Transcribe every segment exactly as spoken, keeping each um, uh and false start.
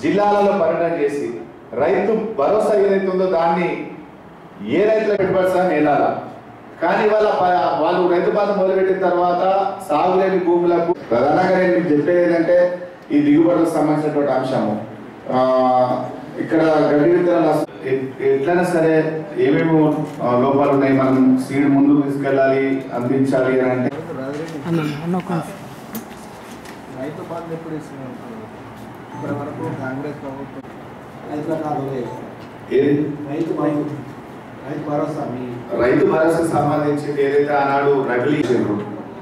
జిల్లాలలో పర్యటన చేసి రైతు భరోసా ఏదైతే ఉందో దాన్ని ఏ రైతులకు పెట్టుబడి నేలాల కానీ వాళ్ళ వాళ్ళు రైతు బాధ మొదలుపెట్టిన తర్వాత సాగులేని భూములకు ప్రధానంగా నేను మీకు చెప్పేది ఏంటంటే ఈ దిగుబడులకు సంబంధించినటువంటి అంశము ఇక్కడ గడ్డి విత్తనాలు ఎట్లయినా సరే ఏమేమి లోపాలు ఉన్నాయి మనం సీడ్ ముందుకు తీసుకెళ్ళాలి అందించాలి అని అంటే రైతు బంధు ఎప్పుడు ఇస్తున్నారు ఇప్పటి వరకు కాంగ్రెస్ ప్రభుత్వం రైతు బంధు రైతు భరోసా మీ రైతు భరోసాకు సంబంధించి ఏదైతే ఆనాడు రగిలి ఇచ్చారు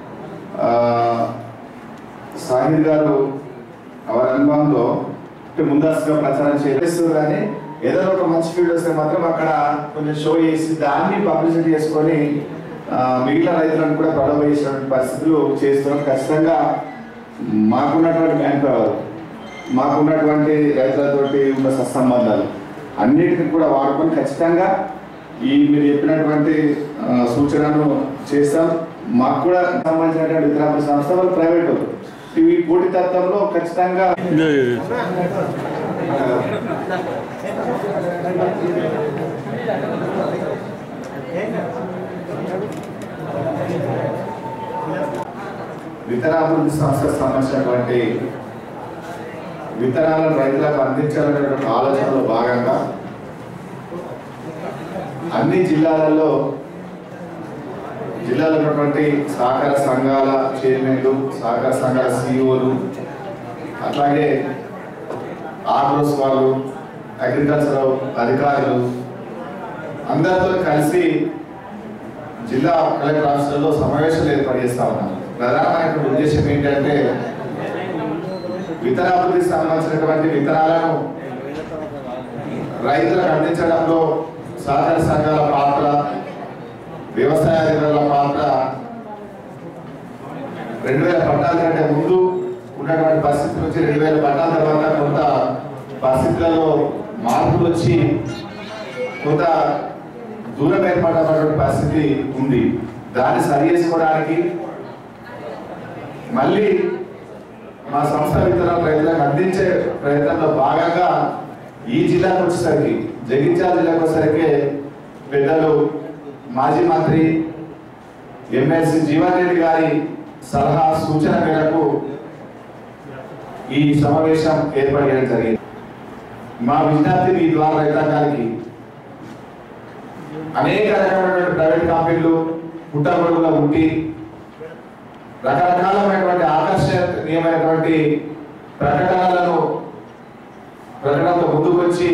సాహిద్ గారు వారి అనుభవంలో ముందస్తుగా ప్రచారం చేయలేదు కానీ ఏదైనా ఒక మంచి ఫీల్డ్ వస్తే మాత్రం అక్కడ కొంచెం షో చేసి దాన్ని పబ్లిసిటీ చేసుకొని మిగిలిన రైతులను కూడా ప్రొడక్ట్ చేసినటువంటి పరిస్థితులు చేస్తున్నాం. ఖచ్చితంగా మాకున్నటువంటి మ్యాన్ పవర్ మాకున్నటువంటి రైతులతోటి ఉన్న సత్సంబంధాలు అన్నిటిని కూడా వాడుకొని ఖచ్చితంగా ఈ మీరు చెప్పినటువంటి సూచనను చేస్తాం. మాకు కూడా సంబంధించినటువంటి విత్తనాల సంస్థ వాళ్ళు ప్రైవేటు ఈ పోటీతత్వంలో ఖచ్చితంగా విత్తనాభివృద్ధి సంస్థకు సంబంధించినటువంటి విత్తనాలను రైతులకు అందించాలనేటువంటి ఆలోచనలో భాగంగా అన్ని జిల్లాలలో జిల్లాలో ఉన్నటువంటి సహకార సంఘాల చైర్మన్లు సహకార సంఘాల సిఇఓలు అట్లాగే ఆర్ఓస్ వాళ్ళు అగ్రికల్చర్ అధికారులు అందరితో కలిసి జిల్లా కలెక్టర్ ఆఫీసులలో సమావేశాలు ఏర్పాటు చేస్తా ఉన్నాం. ప్రధానమైన ఉద్దేశం ఏంటంటే విత్తనాభివృద్ధికి సంబంధించినటువంటి విత్తనాలను రైతులకు అందించడంలో సహకార సంఘాల పాత్ర వ్యవసాయ అధికారుల పాత్ర రెండు వేల పద్నాలుగు కంటే ముందు ఉన్నటువంటి పరిస్థితి నుంచి రెండు వేల పద్నాలుగు తర్వాత కొంత పరిస్థితులలో మార్పులు వచ్చి కొంత దూరం ఏర్పడినటువంటి పరిస్థితి ఉంది. దాన్ని సరి చేసుకోవడానికి మళ్ళీ మా సంస్థ విత్తనాలు రైతులకు అందించే ప్రయత్నంలో భాగంగా ఈ జిల్లాకు వచ్చేసరికి జగిత్యాల జిల్లాకు వచ్చేసరికి పెద్దలు మాజీ మంత్రి ఎమ్మెల్సీ జీవన్ రెడ్డి గారి సలహా సూచన మేరకు ఈ సమావేశం ఏర్పాటు చేయడం జరిగింది. మా విజ్ఞప్తి మీ ద్వారా రైతాంగానికి అనేక రకమైనటువంటి ప్రైవేట్ కంపెనీలు పుట్టగొడుగులో ఉండి రకరకాలమైనటువంటి ఆకర్షణీయమైనటువంటి ప్రకటనలను ప్రకటనతో ముందుకు వచ్చి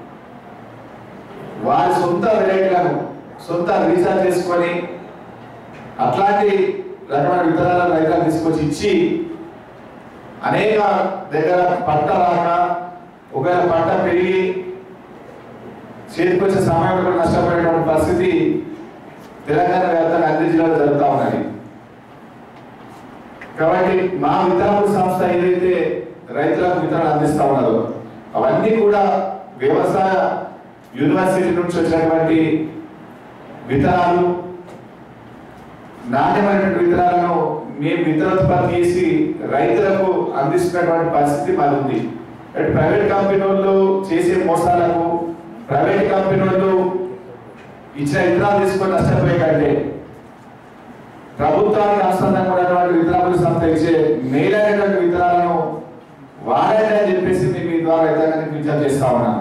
వారి సొంత వెరైటీలను సొంత రీసెర్చ్ చేసుకొని అట్లాంటి రకమైన విత్తనాలను రైతులకు తీసుకొచ్చి ఇచ్చి అనేక దగ్గర పంట రాక ఒకవేళ పంట పెరిగి చేతికొచ్చే సమయంలో కూడా నష్టపోయేటువంటి పరిస్థితి తెలంగాణ వ్యాప్తంగా అన్ని జిల్లాలో జరుగుతూ ఉన్నది. కాబట్టి మా విత్తనాల సంస్థ ఏదైతే రైతులకు విత్తనాలు అందిస్తూ ఉన్నదో అవన్నీ కూడా వ్యవసాయ యూనివర్సిటీ నుంచి వచ్చినటువంటి విత్తనాలు నాణ్యమైనటువంటి విత్తనాలను మేము విత్తనోత్పత్తి చేసి రైతులకు అందిస్తున్నటువంటి పరిస్థితి మాది ఉంది. ప్రైవేట్ కంపెనీ వాళ్ళు చేసే మోసాలకు ప్రైవేట్ కంపెనీ వాళ్ళు ఇచ్చిన విత్తనాలు తీసుకొని నష్టపోయే కంటే ప్రభుత్వానికి అనుసంధానంగా ఉన్నటువంటి విత్తనాల సంస్థ ఇచ్చే మేలైనటువంటి విత్తనాలను వాడండి అని చెప్పేసి మేము మీ ద్వారా రైతాంగానికి విజ్ఞప్తి చేస్తా ఉన్నాం.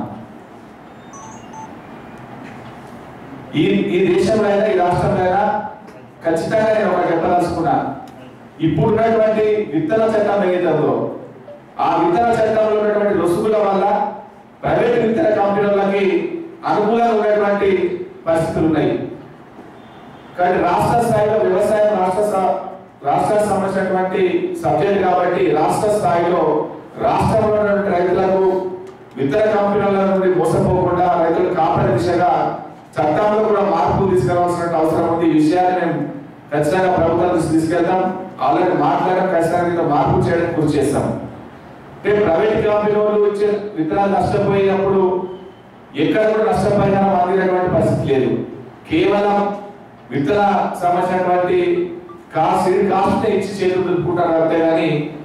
ఈ ఈ దేశంలో అయినా ఈ రాష్ట్రంలో అయినా ఖచ్చితంగా నేను ఒకటి చెప్పదలుచుకున్నా. ఇప్పుడున్నటువంటి విత్తన చట్టం ఏదైతుందో ఆ విత్తన చట్టంలో ఉన్నటువంటి రుసుగుల వల్ల ప్రైవేట్ విత్తన కంపెనీలకి అనుకూలంగా ఉన్నటువంటి పరిస్థితులు ఉన్నాయి. కానీ రాష్ట్ర స్థాయిలో వ్యవసాయం రాష్ట్ర రాష్ట్రానికి సంబంధించినటువంటి సబ్జెక్ట్ కాబట్టి రాష్ట్ర స్థాయిలో రాష్ట్రంలో ఉన్నటువంటి రైతులకు విత్తన కంపెనీల నుండి మోసపోకుండా రైతులు కాపాడే దిశగా చట్టంలో కూడా మార్పు తీసుకురావాల్సిన అవసరం ఉంది. ఈ విషయాన్ని మేము ఖచ్చితంగా ప్రభుత్వం దృష్టి తీసుకెళ్తాం. ఆల్రెడీ మాట్లాడడం ఖచ్చితంగా మార్పు చేయడానికి కృషి చేస్తాం. అంటే ప్రైవేట్ కంపెనీలు ఇచ్చే విత్తనాలు నష్టపోయినప్పుడు ఎక్కడ కూడా నష్టపరిహారం అందినటువంటి పరిస్థితి లేదు. కేవలం విత్తన సంబంధించినటువంటి కాస్ట్ కాస్ట్ ఇచ్చి చేతులు దులుపుకుంటారు అంతే కానీ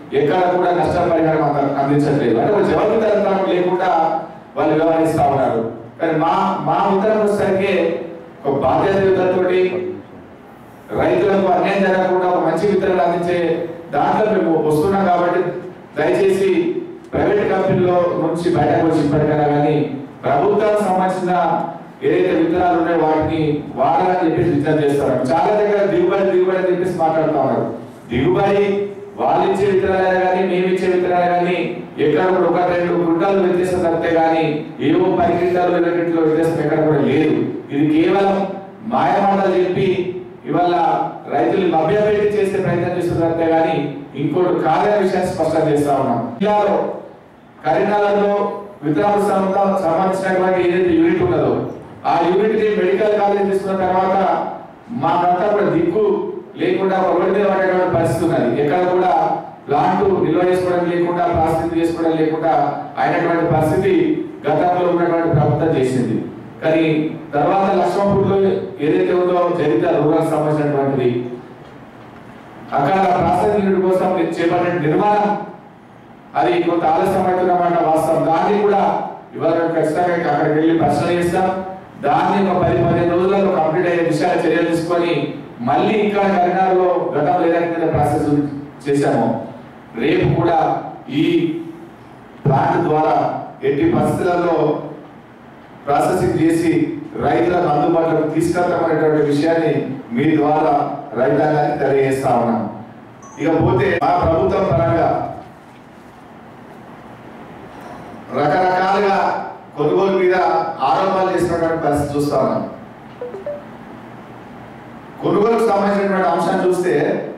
ఎక్కడ కూడా నష్టపరిహారం అందించట్లేదు. అంటే ఒక జవాబుదారితనం లేకుండా వాళ్ళు వ్యవహరిస్తూ ఉన్నారు. కానీ మా మా ఉత్తరం వచ్చేసరికి ఒక బాధ్యతతో రైతులకు అన్యాయం జరగకుండా ఒక మంచి విత్తనాలు అందించే దాంట్లో మేము వస్తున్నాం. కాబట్టి దయచేసి ప్రైవేట్ కంపెనీలో నుంచి బయటకు వచ్చి ఇప్పటికైనా కానీ ప్రభుత్వానికి సంబంధించిన ఏదైతే విత్తనాలు ఉన్నాయో వాటిని వాడాలని చెప్పేసి విత్తనం చేస్తారు. చాలా దగ్గర దిగుబడి దిగుబడి అని చెప్పేసి మాట్లాడుతూ ఉన్నారు. దిగుబడి వాళ్ళు ఇచ్చే విత్తనాలే కానీ మేము ఇచ్చే విత్తనాలే కానీ ఎక్కడ కూడా ఒక రెండు క్వింటాలు వ్యత్యాసం తప్పితే కానీ ఏవో పది క్వింటాలు ఇరవై క్వింటాల వ్యత్యాసం ఎక్కడ కూడా లేదు. ఇది కేవలం మాయమాటలు చెప్పి ఇవాళ రైతులు మభ్యపెట్టి చేసే ప్రయత్నం చేస్తున్నట్టే కానీ ఇంకోటి కాదనే విషయాన్ని స్పష్టం చేస్తా ఉన్నాం. జిల్లాలో కరీంనగర్లో విత్తనాలకు సంబంధించినటువంటి ఏదైతే యూనిట్ ఉన్నదో ఆ యూనిట్ ని మెడికల్ కాలేజ్ తీసుకున్న తర్వాత మాకంతా కూడా దిక్కు లేకుండా రోడ్డు మీద పడేటువంటి పరిస్థితి ఉన్నది. ఎక్కడ కూడా ప్లాంట్ నిల్వ చేసుకోవడం లేకుండా ప్రాసెసింగ్ చేసుకోవడం లేకుండా అయినటువంటి పరిస్థితి గతంలో ఉన్నటువంటి ప్రభుత్వం చేసింది. కానీ తర్వాత లక్ష్మణపూర్లో ఏదైతే ఉందో జరిత రూరల్ సంబంధించినటువంటిది అక్కడ ప్రాసెసింగ్ యూనిట్ కోసం చేపట్టిన నిర్మాణం అది కొంత ఆలస్యం అవుతున్నమాట వాస్తవం. దాన్ని కూడా ఇవాళ ఖచ్చితంగా అక్కడికి వెళ్ళి పరిశీలన చేస్తాం. దాన్ని ఒక పది పదిహేను రోజులలో కంప్లీట్ అయ్యే విషయాలు చర్యలు తీసుకొని మళ్ళీ ఇక్కడ కరీంనగర్లో గతంలో ఏదైతే ప్రాసెస్ చేశామో రేపు కూడా ఈ ప్లాంట్ ద్వారా ఎట్టి పరిస్థితులలో ప్రాసెసింగ్ చేసి రైతులకు అందుబాటులోకి తీసుకెళ్తామనేటువంటి విషయాన్ని మీ ద్వారా రైతాంగానికి తెలియజేస్తా ఉన్నాం. ఇకపోతే మా ప్రభుత్వం పరంగా రకరకాలుగా కొనుగోలు మీద ఆరోపణలు చేసినటువంటి పరిస్థితి చూస్తా ఉన్నాం. కొనుగోలుకు సంబంధించినటువంటి అంశాన్ని చూస్తే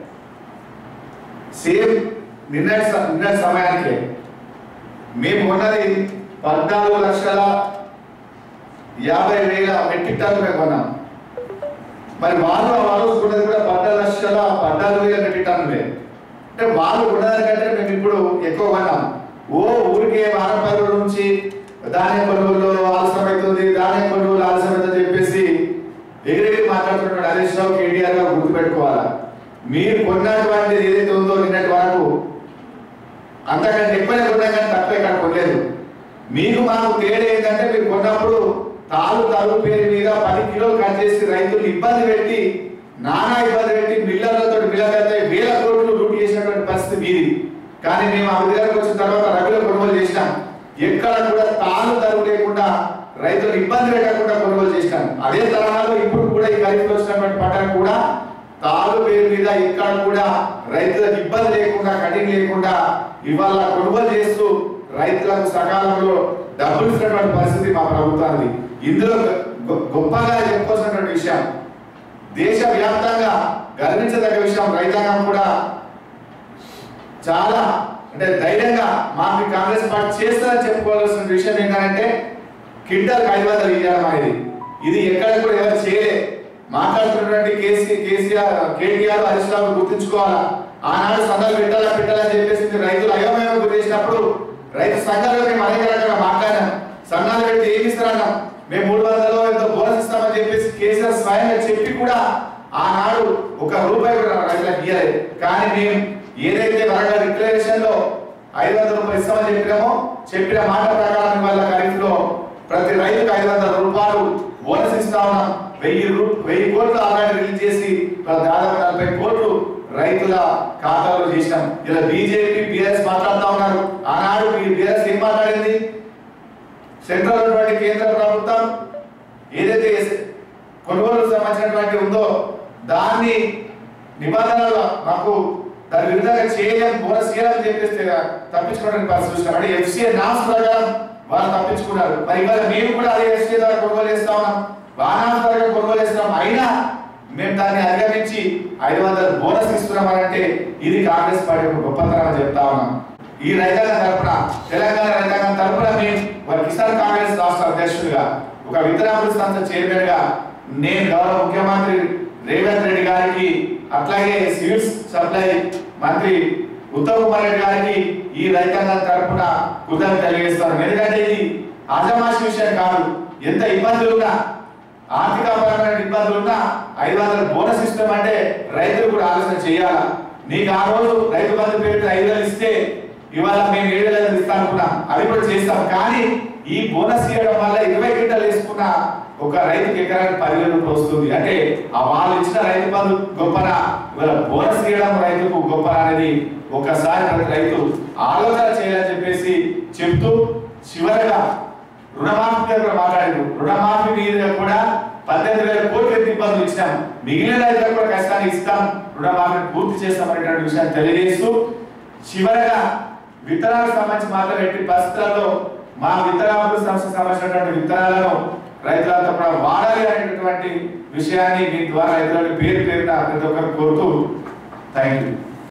సేమ్ నిర్ణయ నిర్ణయ సమయానికి మేము ఉన్నది పద్నాలుగు లక్షల యాభై వేల మెట్రిక్ టన్ను మేము కొన్నాం. మరి వాళ్ళు వాళ్ళు ఉన్నది కూడా పద్నాలుగు లక్షల పద్నాలుగు వేల మెట్రిక్ టన్నులే. అంటే వాళ్ళు ఉన్నదానికంటే మేము ఇప్పుడు ఎక్కువ కొన్నాం. ఓ ఊరికే వారం పది రోజుల నుంచి ధాన్యం కొనుగోలు ఆలస్యం అవుతుంది, ధాన్యం కొనుగోలు ఆలస్యం అవుతుంది చెప్పేసి ఎగిరెగిరి మాట్లాడుతున్నటువంటి హరీష్ రావు కేటీఆర్ గారు గుర్తుపెట్టుకోవాలా. మీరు కొన్నటువంటి ఏదైతే ఉందో నిన్నటి వరకు అంతకంటే ఎక్కువనే కొన్నా కానీ తక్కువ ఇక్కడ కొనలేదు. మీకు మాకు తేడా ఏంటంటే మీరు కొన్నప్పుడు తాలు తరుగు పేరు మీద పది కిలోలు కట్ చేసి రైతులు ఇబ్బంది పెట్టి నానా ఇబ్బంది పెట్టి మిల్లర్లతో మిల్లర్లతో వేల కోట్లు లూట్ చేసినటువంటి పరిస్థితి మీది. కానీ మేము ఆ విధానికి వచ్చిన తర్వాత రబీలో కొనుగోలు చేసినాం. ఎక్కడ కూడా తాను తరుగు లేకుండా రైతులు ఇబ్బంది పెట్టకుండా కొనుగోలు చేసినాం. అదే తరహాలో ఇప్పుడు కూడా ఈ ఖరీఫ్ వచ్చినటువంటి పంటను కూడా తాను పేరు మీద ఎక్కడ కూడా రైతులకు ఇబ్బంది లేకుండా కటింగ్ లేకుండా ఇవాళ కొనుగోలు చేస్తూ రైతులకు సకాలంలో డబ్బులు ఇచ్చినటువంటి పరిస్థితి మా ప్రభుత్వానికి. ఇందులో గొప్పగా చెప్పుకోవాల్సినటువంటి విషయం, దేశ వ్యాప్తంగా గర్వించదగ్గ విషయం, రైతాంగం కూడా చాలా అంటే ధైర్యంగా మాకు కాంగ్రెస్ పార్టీ చేస్తారని చెప్పుకోవాల్సిన విషయం ఏంటంటే క్వింటాల్ ఐదు వందలు ఇవ్వడం అనేది ఇది ఎక్కడ కూడా ఎవరు చేయలే. మాట్లాడుతున్నటువంటి కేసీ కేసీఆర్ కేటీఆర్ హరీష్ రావు గుర్తుంచుకోవాలా. ఆనాడు సంఘాలు పెట్టాలా పెట్టాలని చెప్పేసి రైతులు అయోమయం గురి చేసినప్పుడు రైతు సంఘాలు మేము అనేక రకంగా మాట్లాడాం. సంఘాలు పెడితే ఏమి ఇస్తారన్నాం, మేము మూడు వందలు ఎంతో బోనస్ ఇస్తామని చెప్పేసి కేసీఆర్ స్వయంగా చెప్పి కూడా ఆనాడు ఒక రూపాయి కూడా రైతులకు ఇయ్యలేదు. కానీ మేము ఏదైతే వరంగల్ డిక్లరేషన్ లో ఐదు వందల రూపాయలు ఇస్తామని చెప్పినామో చెప్పిన మాట ప్రకారం వాళ్ళ ఖరీఫ్ లో ప్రతి రైతుకు ఐదు వందల రూపాయలు బోనస్ ఇస్తా ఉన్నాం. వెయ్యి రూ వెయ్యి కోట్లు ఆల్రెడీ రిలీజ్ చేసి దాదాపు నలభై కోట్లు రైతుల ఖాతాలో చేసినాం. ఇలా బీజేపీ బీఆర్ఎస్ మాట్లాడుతూ ఉన్నారు. ఆనాడు బీఆర్ఎస్ ఏం మాట్లాడింది, సెంట్రల్ ఉన్నటువంటి కేంద్ర ప్రభుత్వం ఏదైతే కొనుగోలు సంబంధించినటువంటి ఉందో దాన్ని నిబంధనలు మాకు దాని విధంగా చేయలేం, బోనస్ చేయాలని చెప్పేస్తే తప్పించుకోవడానికి పరిస్థితి చూసినాం. అంటే ఎఫ్సీఏ నామ్స్ ప్రకారం వాళ్ళు తప్పించుకున్నారు. మరి ఇవాళ మేము కూడా అదే ఎఫ్సీఏ ద్వారా కొనుగోలు చేస్తా ఉన్నాం, వానాస్ ద్వారా కొనుగోలు చేస్తున్నాం. అయినా మేము దాన్ని అధిగమించి ఐదు వందల బోనస్ ఇస్తున్నామంటే ఇది కాంగ్రెస్ పార్టీ యొక్క గొప్పతనం అని చెప్తా ఉన్నాం. ఈ రైతాంగం తరఫున తెలంగాణ రైతాంగం తరఫున మేము వారి కిసాన్ కాంగ్రెస్ రాష్ట్ర అధ్యక్షుడిగా ఒక విత్తనాభివృద్ధి సంస్థ చైర్మన్ గా నేను గౌరవ ముఖ్యమంత్రి రేవంత్ రెడ్డి గారికి అట్లాగే సివిల్స్ సప్లై మంత్రి ఉత్తమ్ కుమార్ రెడ్డి గారికి ఈ రైతాంగం తరఫున కృతజ్ఞతలు తెలియజేస్తాను. ఎందుకంటే ఇది ఆజమాషి విషయం కాదు. ఎంత ఇబ్బందులున్నా ఆర్థిక పరమైన ఇబ్బందులున్నా ఐదు వందల బోనస్ ఇస్తాం అంటే రైతులు కూడా ఆలోచన చేయాలా. నీకు ఆ రోజు రైతు బంధు పేరు ఐదు వేలు ఇస్తే ఇవాళ మేము ఏడు వేలు ఇస్తాం అనుకున్నాం, అవి కూడా చేస్తాం. కానీ ఈ బోనస్ ఇవ్వడం వల్ల ఇరవై క్వింటాలు వేసుకున్న ఒక రైతుకి ఎకరానికి పదివేల రూపాయలు వస్తుంది. అంటే ఆ వాళ్ళు ఇచ్చిన రైతు బంధు గొప్పనా, ఇవాళ బోనస్ ఇవ్వడం రైతుకు గొప్పనా అనేది ఒకసారి ప్రతి రైతు ఆలోచన చేయాలని చెప్పేసి చెప్తూ, చివరగా రుణమాఫీ దగ్గర మాట్లాడారు. రుణమాఫీ మీద కూడా పద్దెనిమిది వేల కోట్ల ఇబ్బందులు ఇచ్చినాం, మిగిలిన రైతులకు కూడా కష్టాన్ని ఇస్తాం, రుణమాఫీ పూర్తి చేస్తాం అనేటువంటి విషయాన్ని తెలియజేస్తూ, చివరగా విత్తనాలకు సంబంధించి మాత్రం ఎట్టి పరిస్థితుల్లో మా విత్తనాలకు సంబంధించినటువంటి విత్తనాలను రైతులంతా కూడా వాడాలి అనేటటువంటి విషయాన్ని మీ ద్వారా రైతులని పేరు పేరున ప్రతి ఒక్కరు కోరుతూ థ్యాంక్ యూ.